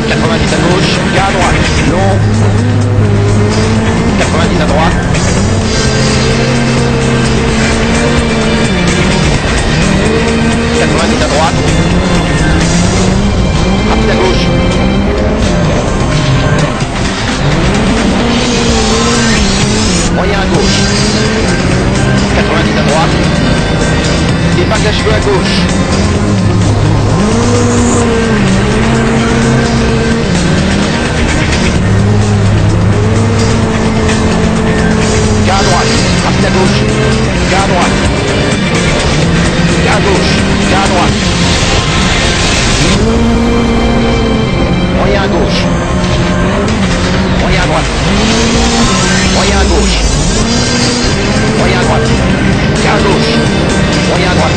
90 à gauche, gars à droite, long. 90 à droite. 90 à droite. Rapide à gauche. Moyen à gauche. 90 à droite. Épingle à cheveux à gauche. Gars à droite. Rapide à gauche. Gars à droite. Gars à gauche. Gars à droite. Moyen à gauche. Moyen à droite. Moyen à gauche. Moyen à droite. Gars à gauche. Moyen à droite.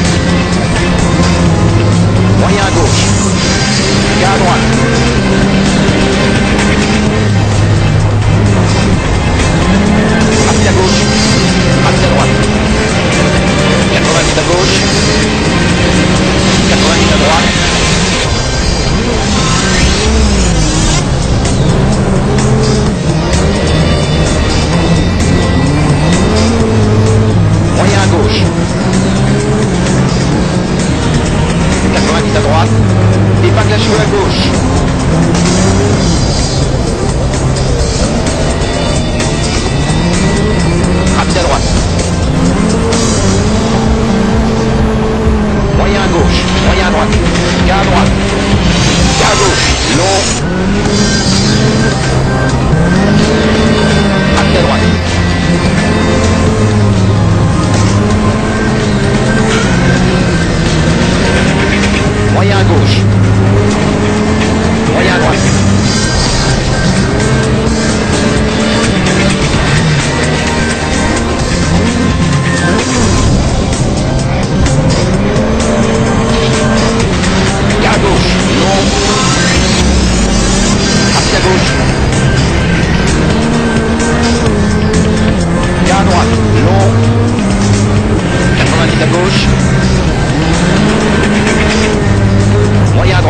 Moyen à gauche. Gars à droite. Rapide à gauche. Rapide à droite. 90 à gauche. 90 à droite. Moyen à gauche. 90 à droite. Épingle à cheveux à gauche. Rapide à droite. Moyen à gauche. Moyen à droite. Gars à droite. Gars à gauche. Long. Rapide à droite. Moyen à gauche. Moyen à droite. Gars à gauche. Long. Rapide à gauche. Gars à droite. Long. 90 à gauche. Moyen à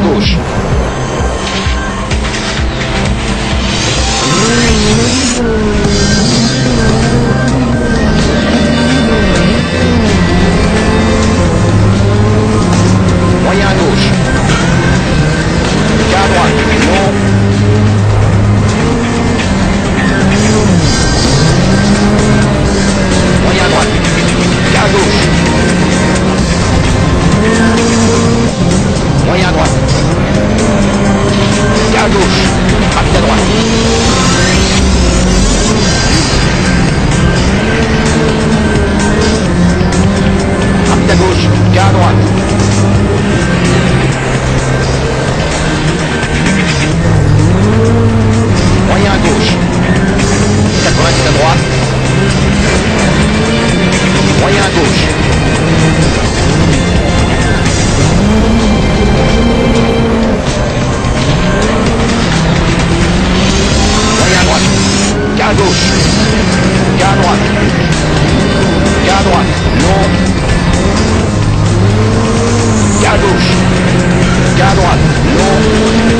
gauche. Moyen à gauche. Quart à droite. Non. Moyen à droite. Quart à gauche. Moyen à droite. Quart à gauche. Rapide à droite. Rapide à gauche. Quart à droite. Moyen à gauche. 90 à droite. Moyen à gauche. Moyen à droite. Quart à gauche. Quart à droite. Quart à droite. Non. Quart à gauche. Quart à droite. Non.